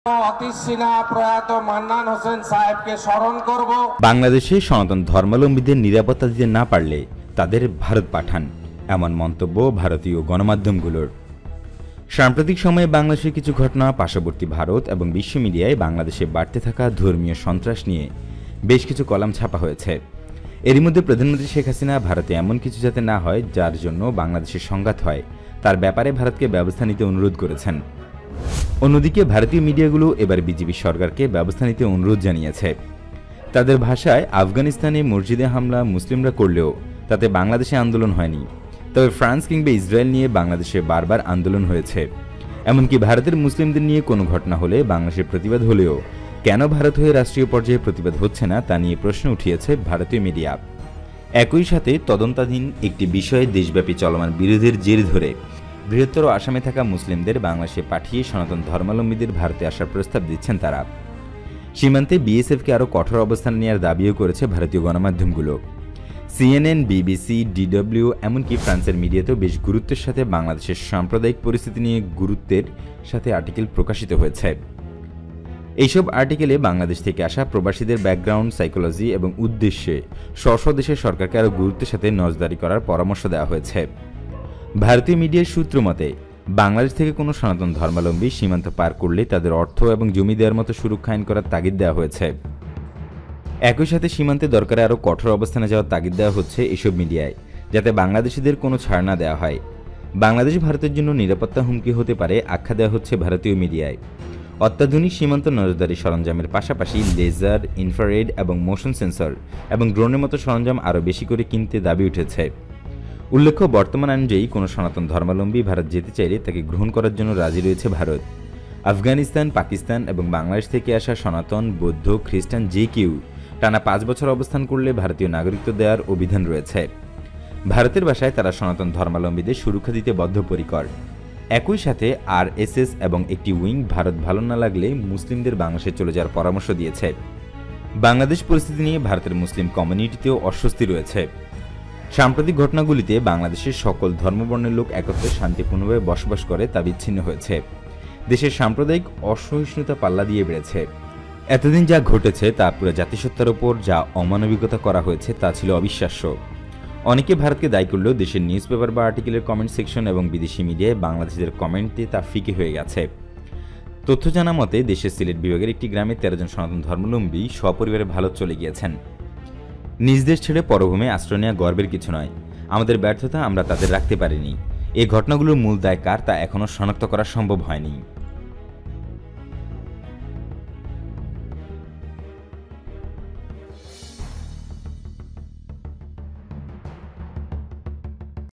প্রয়াত মান্নান হোসেন সাহেবকে স্মরণ করব। বাংলাদেশে সনাতন ধর্মাবলম্বীদের নিরাপত্তা দিতে না পারলে তাদের ভারত পাঠান, এমন মন্তব্য ভারতীয় গণমাধ্যমগুলোর। সাম্প্রতিক সময়ে বাংলাদেশের কিছু ঘটনা, পার্শ্ববর্তী ভারত এবং বিশ্ব মিডিয়ায় বাংলাদেশে বাড়তে থাকা ধর্মীয় সন্ত্রাস নিয়ে বেশ কিছু কলাম ছাপা হয়েছে। এরই মধ্যে প্রধানমন্ত্রী শেখ হাসিনা ভারতে এমন কিছু যাতে না হয় যার জন্য বাংলাদেশের সংঘাত হয়, তার ব্যাপারে ভারতকে ব্যবস্থা নিতে অনুরোধ করেছেন। অন্যদিকে ভারতীয় মিডিয়াগুলো এবার বিজেপি সরকারকে ব্যবস্থা নিতে অনুরোধ জানিয়েছে। তাদের ভাষায়, আফগানিস্তানে মসজিদে হামলা মুসলিমরা করলেও তাতে বাংলাদেশে আন্দোলন হয়নি, তবে ফ্রান্স কিংবা ইসরায়েল নিয়ে বাংলাদেশে বারবার আন্দোলন হয়েছে। এমনকি ভারতের মুসলিমদের নিয়ে কোনো ঘটনা হলে বাংলাদেশের প্রতিবাদ হলেও কেন ভারত হয়ে রাষ্ট্রীয় পর্যায়ে প্রতিবাদ হচ্ছে না তা নিয়ে প্রশ্ন উঠিয়েছে ভারতীয় মিডিয়া। একই সাথে তদন্তাধীন একটি বিষয়ে দেশব্যাপী চলমান বিরোধের জের ধরে বৃহত্তর আসামে থাকা মুসলিমদের বাংলাদেশে পাঠিয়ে সনাতন ধর্মাবলম্বীদের ভারতে আসার প্রস্তাব দিচ্ছেন তারা। সীমান্তে বিএসএফকে আরও কঠোর অবস্থান নেওয়ার দাবিও করেছে ভারতীয় গণমাধ্যমগুলো। CNN, BBC, DW এমনকি ফ্রান্সের মিডিয়াতেও বেশ গুরুত্বের সাথে বাংলাদেশের সাম্প্রদায়িক পরিস্থিতি নিয়ে গুরুত্বের সাথে আর্টিকেল প্রকাশিত হয়েছে। এইসব আর্টিকেলে বাংলাদেশ থেকে আসা প্রবাসীদের ব্যাকগ্রাউন্ড, সাইকোলজি এবং উদ্দেশ্যে স্ব দেশের সরকারকে আরও গুরুত্বের সাথে নজরদারি করার পরামর্শ দেওয়া হয়েছে। ভারতীয় মিডিয়ার সূত্র মতে, বাংলাদেশ থেকে কোনো সনাতন ধর্মাবলম্বী সীমান্ত পার করলে তাদের অর্থ এবং জমি দেওয়ার মতো সুরক্ষা আইন করার তাগিদ দেওয়া হয়েছে। একই সাথে সীমান্তে দরকারে আরও কঠোর অবস্থানে যাওয়ার তাগিদ দেওয়া হচ্ছে এসব মিডিয়ায়, যাতে বাংলাদেশিদের কোনো ছাড় না দেওয়া হয়। বাংলাদেশ ভারতের জন্য নিরাপত্তা হুমকি হতে পারে আখ্যা দেওয়া হচ্ছে ভারতীয় মিডিয়ায়। অত্যাধুনিক সীমান্ত নজরদারি সরঞ্জামের পাশাপাশি লেজার, ইনফ্রারেড এবং মোশন সেন্সর এবং ড্রোনের মতো সরঞ্জাম আরও বেশি করে কিনতে দাবি উঠেছে। উল্লেখ্য, বর্তমান অনুযায়ী কোনো সনাতন ধর্মাবলম্বী ভারত যেতে চাইলে তাকে গ্রহণ করার জন্য রাজি রয়েছে ভারত। আফগানিস্তান, পাকিস্তান এবং বাংলাদেশ থেকে আসা সনাতন, বৌদ্ধ, খ্রিস্টান যে কেউ টানা 5 বছর অবস্থান করলে ভারতীয় নাগরিকত্ব দেওয়ার অভিধান রয়েছে। ভারতের ভাষায় তারা সনাতন ধর্মাবলম্বীদের সুরক্ষা দিতে বদ্ধপরিকর। একই সাথে RSS এবং একটি উইং ভারত ভালো না লাগলে মুসলিমদের বাংলাদেশে চলে যাওয়ার পরামর্শ দিয়েছে। বাংলাদেশ পরিস্থিতি নিয়ে ভারতের মুসলিম কমিউনিটিতেও অস্বস্তি রয়েছে। সাম্প্রতিক ঘটনাগুলিতে বাংলাদেশের সকল ধর্মবর্ণের লোক একত্রে শান্তিপূর্ণভাবে বসবাস করে তা বিচ্ছিন্ন হয়েছে। দেশের সাম্প্রদায়িক অসহিষ্ণুতা পাল্লা দিয়ে বেড়েছে। এতদিন যা ঘটেছে তা পুরো জাতিসত্তার ওপর যা অমানবিকতা করা হয়েছে তা ছিল অবিশ্বাস্য। অনেকে ভারতকে দায়ী করলেও দেশের নিউজ পেপার বা আর্টিকেলের কমেন্ট সেকশন এবং বিদেশি মিডিয়ায় বাংলাদেশিদের কমেন্টে তা ফিকে হয়ে গেছে। তথ্য জানা মতে, দেশের সিলেট বিভাগের একটি গ্রামে 13 জন সনাতন ধর্মাবলম্বী সপরিবারে ভারত চলে গিয়েছেন। নিজ দেশ ছেড়ে পরভূমে আশ্রয় নেওয়া গর্বের কিছু নয়, আমাদের ব্যর্থতা আমরা তাদের রাখতে পারিনি। এই ঘটনাগুলোর মূল দায় কার তা এখনও শনাক্ত করা সম্ভব হয়নি।